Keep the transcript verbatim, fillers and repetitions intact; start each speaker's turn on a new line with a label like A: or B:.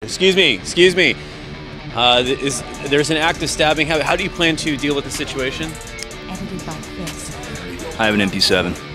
A: Excuse me, excuse me. Uh, is, there's an active stabbing. How, how do you plan to deal with the situation?
B: Edited by Chris.
C: I have an M P seven.